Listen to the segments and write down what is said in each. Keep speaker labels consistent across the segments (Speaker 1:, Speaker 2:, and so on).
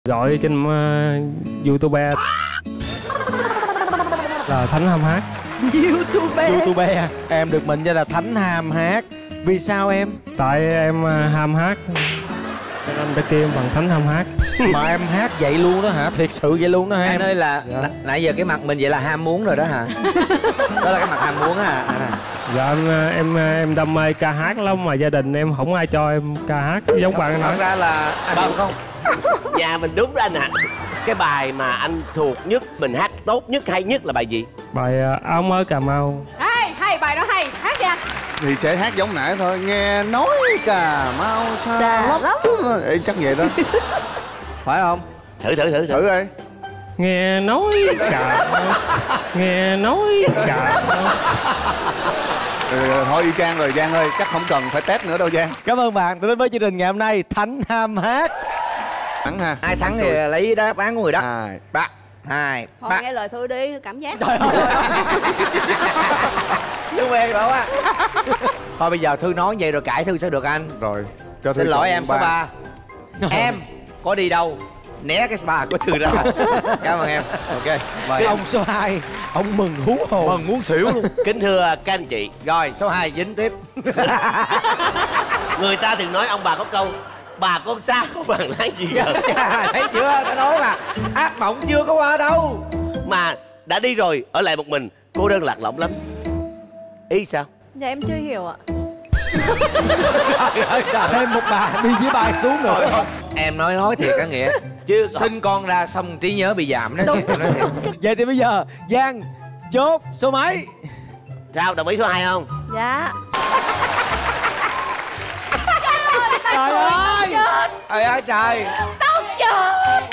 Speaker 1: Gọi trên YouTube là Thánh Ham Hát.
Speaker 2: YouTube. Em được mệnh danh là Thánh Ham Hát. Vì sao em?
Speaker 1: Tại em ham hát cho nên ta kêu em bằng Thánh Ham Hát.
Speaker 2: Mà em hát vậy luôn đó hả? Thiệt sự vậy luôn đó hả em?
Speaker 3: Anh ơi là
Speaker 2: dạ.
Speaker 3: Nãy giờ cái mặt mình vậy là ham muốn rồi đó hả? Đó là cái mặt ham muốn á.
Speaker 1: Dạ em đam mê ca hát lắm mà gia đình em không ai cho em ca hát giống bạn nói.
Speaker 3: Thật ra là anh hiểu không?
Speaker 4: Nhà mình đúng đó anh ạ. Cái bài mà anh thuộc nhất, mình hát tốt nhất, hay nhất là bài gì?
Speaker 1: Bài Áo Mới Cà Mau.
Speaker 5: Hay bài đó hay, hát đi anh.
Speaker 6: Thì sẽ hát giống nãy thôi. Nghe nói Cà Mau xa lắm. Ê, chắc vậy đó. Phải không?
Speaker 4: Thử
Speaker 6: Thử đi.
Speaker 1: Nghe nói Cà Mau, nghe nói Cà Mau.
Speaker 6: Thôi y chang rồi Giang ơi, chắc không cần phải test nữa đâu Giang.
Speaker 2: Cảm ơn bạn đã đến với chương trình ngày hôm nay Thánh Ham Hát.
Speaker 6: Thắng ha.
Speaker 3: Ai thắng thì lấy đáp án của người đó.
Speaker 6: 3,
Speaker 3: 2,
Speaker 5: Thôi
Speaker 3: 3.
Speaker 5: nghe lời Thư đi, cảm giác.
Speaker 3: Thư về bảo á. Thôi bây giờ Thư nói vậy rồi cãi Thư sao được anh?
Speaker 6: rồi. Cho
Speaker 3: Xin
Speaker 6: Thư
Speaker 3: lỗi
Speaker 6: chọn
Speaker 3: em số 3. Em có đi đâu né cái spa của Thư ra. Cảm ơn em. Ok. Mời
Speaker 2: Ông số 2, ông mừng hú hồn.
Speaker 3: mừng muốn xỉu luôn.
Speaker 4: Kính thưa các anh chị,
Speaker 3: Rồi số 2 dính tiếp.
Speaker 4: người ta thường nói ông bà có câu bà con xa không bằng láng gì gần.
Speaker 3: Thấy chưa? Tao nói mà ác mộng chưa có qua đâu.
Speaker 4: Mà đã đi rồi ở lại một mình cô đơn lạc lõng lắm. Ý sao?
Speaker 5: Dạ em chưa hiểu ạ.
Speaker 2: Thêm một bà đi với bài xuống rồi.
Speaker 3: Em nói thiệt á Nghĩa.
Speaker 4: Chứ
Speaker 3: Sinh con ra xong trí nhớ bị giảm đó. Em nói thiệt.
Speaker 2: Vậy thì bây giờ Giang chốt số mấy?
Speaker 4: sao, đồng ý số 2 không?
Speaker 5: Dạ.
Speaker 2: Trời ơi!
Speaker 3: Trời ơi trời.
Speaker 5: Tao chết.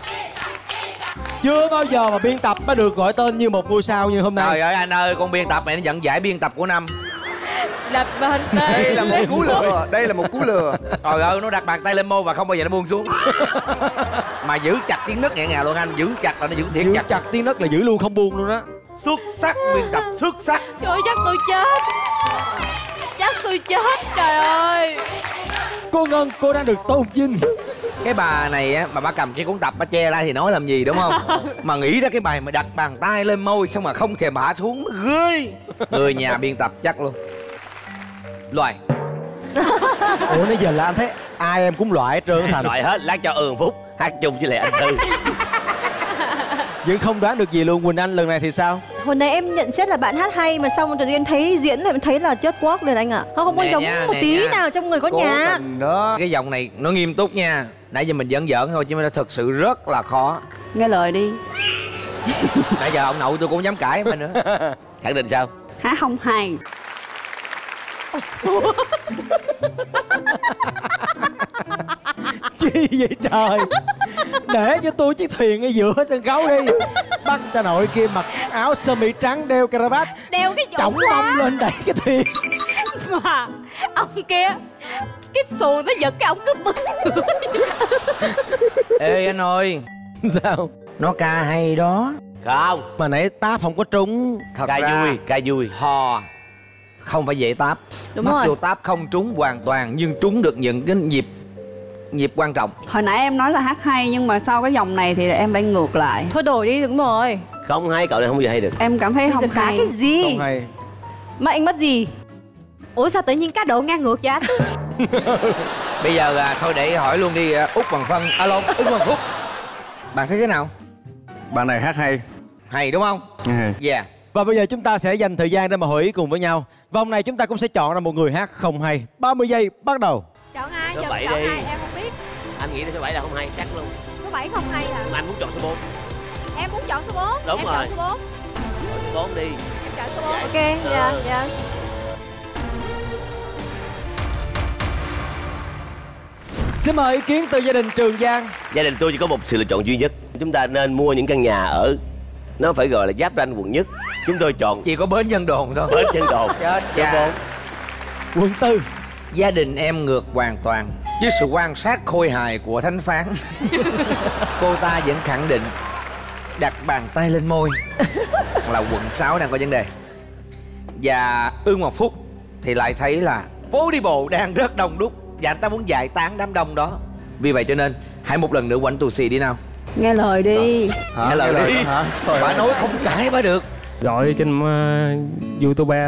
Speaker 2: Chưa bao giờ mà biên tập nó được gọi tên như một ngôi sao như hôm nay.
Speaker 3: Trời ơi anh ơi, con biên tập này nó dẫn giải biên tập của năm.
Speaker 5: Lập bên
Speaker 6: Đây là một cú lừa. Đây là một cú lừa.
Speaker 3: Trời ơi, nó đặt bàn tay lên môi và không bao giờ nó buông xuống. Mà giữ chặt tiếng nấc nghẹn ngào luôn anh. Giữ chặt là nó giữ thiệt
Speaker 2: Giữ
Speaker 3: chặt.
Speaker 2: chặt tiếng đất là giữ luôn không buông luôn đó.
Speaker 3: Xuất sắc, biên tập xuất sắc.
Speaker 5: Trời ơi, chắc tôi chết. Chắc tôi chết, trời ơi.
Speaker 2: Cô Ngân, cô đang được tôn vinh.
Speaker 3: Cái bà này á, mà bà cầm cái cuốn tập bà che lại thì nói làm gì đúng không? Mà nghĩ ra cái bài mà đặt bàn tay lên môi xong mà không thèm hạ xuống, ghê. Người nhà biên tập chắc luôn. Loài.
Speaker 2: Ủa nãy giờ là anh thấy ai em cũng loại hết trơn Thành.
Speaker 4: Loại hết, lát cho Phúc hát chung với lại anh Thư.
Speaker 2: Vẫn không đoán được gì luôn. Quỳnh Anh lần này thì sao?
Speaker 7: Hồi nãy em nhận xét là bạn hát hay mà xong rồi em thấy diễn thì em thấy là chết quắc liền anh ạ. Không có
Speaker 3: Nè
Speaker 7: giống
Speaker 3: nha,
Speaker 7: một
Speaker 3: nè
Speaker 7: tí
Speaker 3: nha.
Speaker 7: nào trong người có
Speaker 3: Cố
Speaker 7: nhà.
Speaker 3: tình đó. Cái dòng này nó nghiêm túc nha. Nãy giờ mình giỡn giỡn thôi chứ nó thật sự rất là khó.
Speaker 5: Nghe lời đi.
Speaker 3: Nãy giờ ông nội tôi cũng dám cãi mình nữa.
Speaker 4: Khẳng định sao?
Speaker 5: Hát không hay.
Speaker 2: Chi vậy trời? Để cho tôi chiếc thuyền ở giữa sân khấu đi. Bắt cha nội kia mặc áo sơ mi trắng đeo caravat,
Speaker 5: Đeo cái
Speaker 2: chổng mông lên đẩy cái thuyền.
Speaker 5: mà ông kia cái xuồng nó giật cái ông cứ bứt.
Speaker 3: Ê anh ơi,
Speaker 2: Sao?
Speaker 3: nó ca hay đó.
Speaker 4: Không,
Speaker 2: Mà nãy táp không có trúng.
Speaker 3: Thật
Speaker 4: ca
Speaker 3: ra
Speaker 4: vui, ca vui.
Speaker 3: hò không phải dễ táp.
Speaker 7: Đúng
Speaker 3: Mặc
Speaker 7: rồi.
Speaker 3: dù táp không trúng hoàn toàn nhưng trúng được những cái nhịp quan trọng.
Speaker 5: Hồi nãy em nói là hát hay nhưng mà sau cái dòng này thì em đang ngược lại.
Speaker 7: Thôi đổi đi, đúng rồi.
Speaker 4: Không hay, cậu này không bao giờ hay được.
Speaker 5: Em cảm thấy
Speaker 7: Bây giờ
Speaker 5: không
Speaker 7: cá
Speaker 5: hay.
Speaker 7: cái gì?
Speaker 2: Không hay.
Speaker 7: Mà anh mất gì?
Speaker 5: Ủa sao tự nhiên cá độ ngang ngược vậy anh?
Speaker 3: Bây giờ thôi để hỏi luôn đi Út Bằng Phân. Alo, Út Bằng Phúc. Bạn thấy thế nào?
Speaker 6: Bạn này hát hay.
Speaker 3: Hay đúng không? Yeah.
Speaker 2: Và bây giờ chúng ta sẽ dành thời gian để mà hội ý cùng với nhau. Vòng này chúng ta cũng sẽ chọn ra một người hát không hay. 30 giây bắt đầu.
Speaker 5: Chọn ai?
Speaker 4: Số
Speaker 5: Chọn
Speaker 4: 7
Speaker 5: chọn
Speaker 4: đi.
Speaker 5: ai? Em không biết.
Speaker 4: Anh nghĩ là số 7 là không hay, chắc luôn.
Speaker 5: Số 7 không hay hả?
Speaker 4: Mà anh muốn chọn số 4.
Speaker 5: Em muốn chọn số 4.
Speaker 4: Đúng
Speaker 5: Em
Speaker 4: rồi.
Speaker 5: chọn số 4.
Speaker 4: Chọn số 4 đi.
Speaker 5: Em chọn số 4.
Speaker 7: Ok, dạ, dạ.
Speaker 2: Xin mời ý kiến từ gia đình Trường Giang.
Speaker 4: Gia đình tôi chỉ có một sự lựa chọn duy nhất. Chúng ta nên mua những căn nhà ở, nó phải gọi là giáp ranh quận nhất. Chúng tôi chọn
Speaker 3: Chỉ có bến Vân Đồn thôi.
Speaker 4: Bến Vân Đồn.
Speaker 3: Chết
Speaker 4: Số
Speaker 3: cha.
Speaker 4: 4.
Speaker 2: Quận 4.
Speaker 3: Gia đình em ngược hoàn toàn. Với sự quan sát khôi hài của Thánh Phán, cô ta vẫn khẳng định đặt bàn tay lên môi là quận 6 đang có vấn đề. Và Ưng Ngọc Phúc thì lại thấy là phố đi bộ đang rất đông đúc và anh ta muốn giải tán đám đông đó. Vì vậy cho nên Hãy một lần nữa quánh tù xì đi nào.
Speaker 7: Nghe lời đi.
Speaker 3: Nghe lời đi
Speaker 6: hả?
Speaker 3: Bà nói không cãi bà được.
Speaker 1: Gọi trên YouTube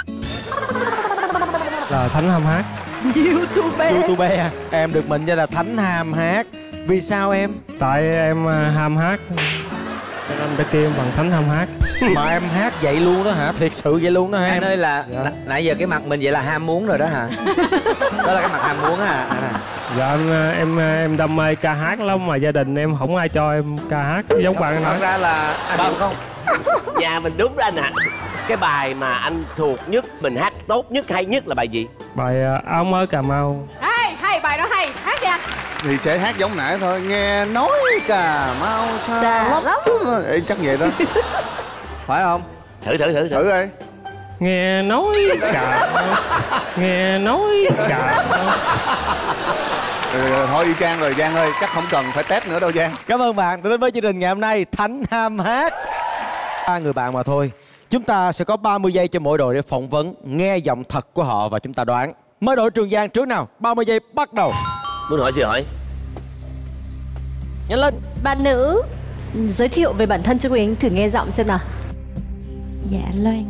Speaker 1: là Thánh Ham Hát.
Speaker 2: YouTube em được mệnh danh là Thánh Ham Hát. Vì sao em?
Speaker 1: Tại em ham hát cho nên ta kêu em bằng Thánh Ham Hát.
Speaker 2: Mà em hát vậy luôn đó hả? Thiệt sự vậy luôn đó hả
Speaker 3: Anh
Speaker 2: em?
Speaker 3: ơi là nãy giờ cái mặt mình vậy là ham muốn rồi đó hả? Đó là cái mặt ham muốn hả?
Speaker 1: Dạ em đam mê ca hát lắm mà gia đình em không ai cho em ca hát giống bạn
Speaker 3: Thật
Speaker 1: nói.
Speaker 3: ra là anh hiểu không?
Speaker 4: Dạ mình đúng đó anh ạ. Cái bài mà anh thuộc nhất, mình hát tốt nhất, hay nhất là bài gì?
Speaker 1: Bài Áo Mới Cà Mau.
Speaker 5: Hay bài đó hay, hát đi anh.
Speaker 6: Thì sẽ hát giống nãy thôi. Nghe nói Cà Mau xa lắm. Ê, chắc vậy đó. Phải không?
Speaker 4: Thử
Speaker 6: Thử đi.
Speaker 1: Nghe nói Cà Mau, nghe nói Cà Mau.
Speaker 6: Thôi y Chang rồi Giang ơi, chắc không cần phải test nữa đâu Giang.
Speaker 2: Cảm ơn bạn đã đến với chương trình ngày hôm nay Thánh Ham Hát. 3 người bạn mà thôi. Chúng ta sẽ có 30 giây cho mỗi đội để phỏng vấn, nghe giọng thật của họ và chúng ta đoán. Mời đội Trường Giang trước nào. 30 giây bắt đầu.
Speaker 4: Muốn hỏi gì hỏi?
Speaker 2: Nhanh lên.
Speaker 7: Bạn nữ giới thiệu về bản thân cho Quỳnh thử nghe giọng xem nào.
Speaker 8: Dạ Loan.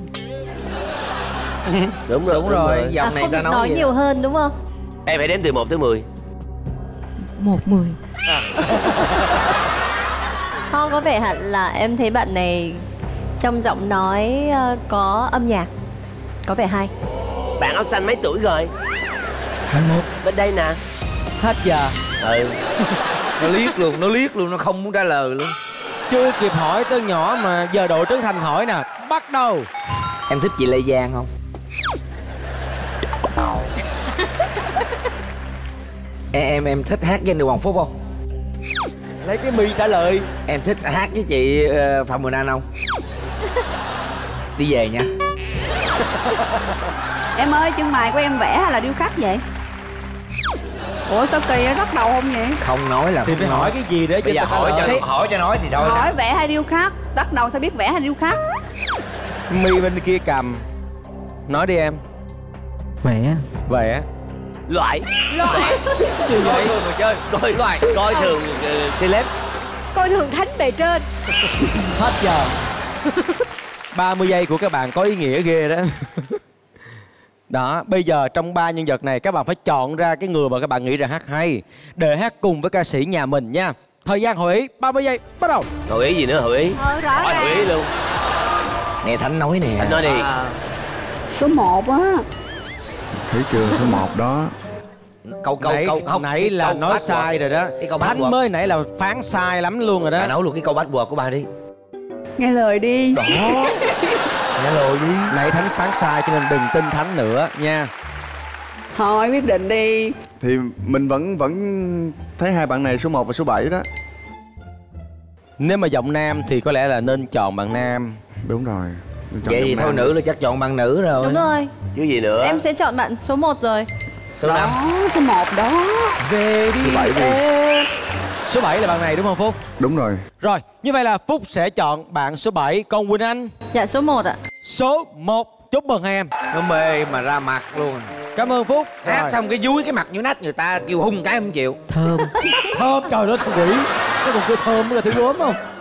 Speaker 4: Đúng rồi.
Speaker 3: Dòng này
Speaker 7: không
Speaker 3: ta
Speaker 7: nói
Speaker 3: gì
Speaker 7: nhiều hơn đúng không?
Speaker 4: Em phải đếm từ 1 tới 10.
Speaker 8: 1-10.
Speaker 7: Ho có vẻ hẳn là em thấy bạn này trong giọng nói có âm nhạc. Có vẻ hay.
Speaker 4: Bạn áo xanh mấy tuổi rồi?
Speaker 2: 21.
Speaker 4: Bên đây nè.
Speaker 2: Hết giờ.
Speaker 3: Nó liếc luôn, nó không muốn trả lời luôn.
Speaker 2: Chưa kịp hỏi tới nhỏ mà giờ đội Trấn Thành hỏi nè. Bắt đầu.
Speaker 3: Em thích chị Lê Giang không? Em thích hát với anh Hoàng Phúc không?
Speaker 2: Lấy cái mi trả lời.
Speaker 3: Em thích hát với chị Phạm Quỳnh Anh không? Đi về nha.
Speaker 9: Em ơi, chân mày của em vẽ hay là điêu khắc vậy? Ủa sao kỳ á, rắc đầu không vậy?
Speaker 3: Không nói là
Speaker 2: thì phải hỏi cái gì để
Speaker 3: bây giờ hỏi cho nói thì thôi.
Speaker 9: Hỏi vẽ hay điêu khắc? Rắc đầu sao biết vẽ hay điêu khắc?
Speaker 2: mi bên kia cầm. Nói đi em. Vẽ.
Speaker 4: Loại.
Speaker 2: Gì vậy?
Speaker 4: Coi thường celeb.
Speaker 5: Coi thường Thánh bề trên.
Speaker 2: Hết giờ. 30 giây của các bạn có ý nghĩa ghê đó. Đó, bây giờ trong 3 nhân vật này các bạn phải chọn ra cái người mà các bạn nghĩ rằng hát hay để hát cùng với ca sĩ nhà mình nha. Thời gian hội ý 30 giây bắt đầu.
Speaker 4: Hội ý gì nữa hội ý?
Speaker 5: Rõ
Speaker 4: Hỏi hội ý
Speaker 5: ràng.
Speaker 4: luôn.
Speaker 3: Nè Thánh nói nè.
Speaker 4: Anh nói đi.
Speaker 9: Số 1 á.
Speaker 6: Thấy chưa, số 1 đó.
Speaker 3: Câu không,
Speaker 2: nãy là
Speaker 3: câu
Speaker 2: nói sai rồi đó.
Speaker 3: Cái câu
Speaker 2: Thánh
Speaker 3: backward.
Speaker 2: mới nãy là phán sai lắm luôn rồi đó.
Speaker 3: Bà nói luôn cái câu backward của bà đi.
Speaker 9: Nghe lời đi.
Speaker 2: Đó. Nghe lời đi. Nãy Thánh phán sai cho nên đừng tin Thánh nữa nha.
Speaker 9: Thôi quyết định đi.
Speaker 6: Thì mình vẫn thấy hai bạn này số 1 và số 7 đó.
Speaker 2: Nếu mà giọng nam thì có lẽ là nên chọn bạn nam.
Speaker 6: Đúng rồi.
Speaker 3: Vậy thì thôi nữ là chắc chọn bạn nữ rồi.
Speaker 7: Đúng rồi.
Speaker 4: Chứ gì nữa?
Speaker 7: Em sẽ chọn bạn số 1 rồi.
Speaker 3: Số 5.
Speaker 9: Số 1 đó.
Speaker 2: Về đi.
Speaker 6: Số 7 đi.
Speaker 2: Số 7 là bạn này đúng không Phúc?
Speaker 6: Đúng rồi.
Speaker 2: Rồi, như vậy là Phúc sẽ chọn bạn số 7. Còn Quỳnh Anh?
Speaker 7: Dạ số 1 ạ.
Speaker 2: Số 1. Chúc mừng hai em.
Speaker 3: Nó mê mà ra mặt luôn.
Speaker 2: Cảm ơn Phúc.
Speaker 3: Hát
Speaker 2: Rồi.
Speaker 3: xong cái dúi cái mặt như nách người ta kêu hung cái không chịu.
Speaker 2: Thơm. Thơm, trời ơi thơm quỷ. Nó còn kêu thơm mới là thứ gớm không?